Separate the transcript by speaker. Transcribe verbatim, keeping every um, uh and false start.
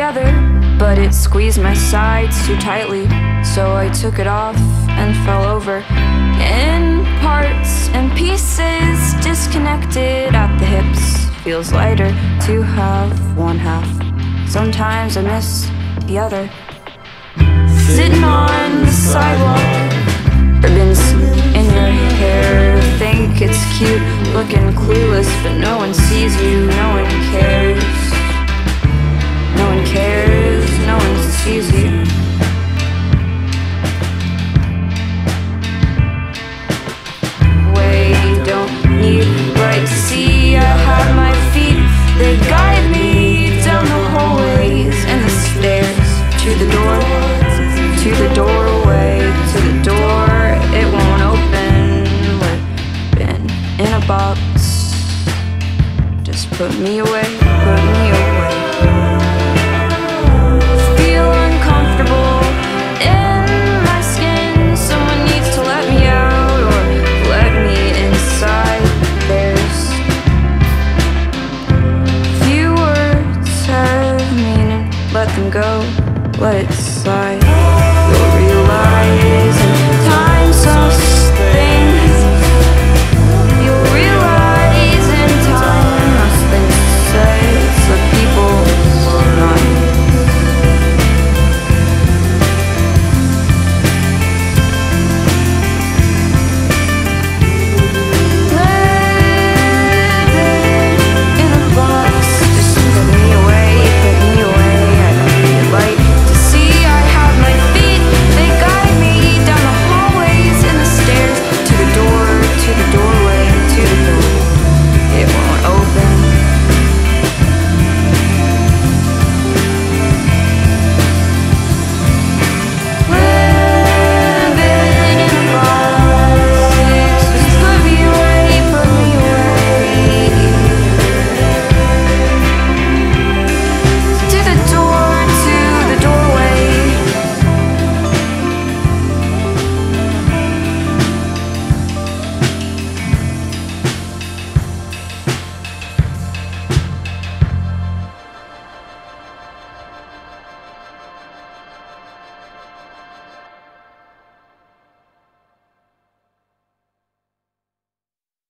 Speaker 1: together, but it squeezed my sides too tightly, so I took it off and fell over in parts and pieces, disconnected at the hips. Feels lighter to have one half. Sometimes I miss the other. Sitting on the sidewalk, ribbons in your hair. Think it's cute, looking clueless, but no one sees you, no one cares. No one cares, no one sees you. We don't need light to see. I have my feet, they guide me down the hallways and the stairs to the door, to the doorway, to the door. It won't open. We've been in a box. Just put me away.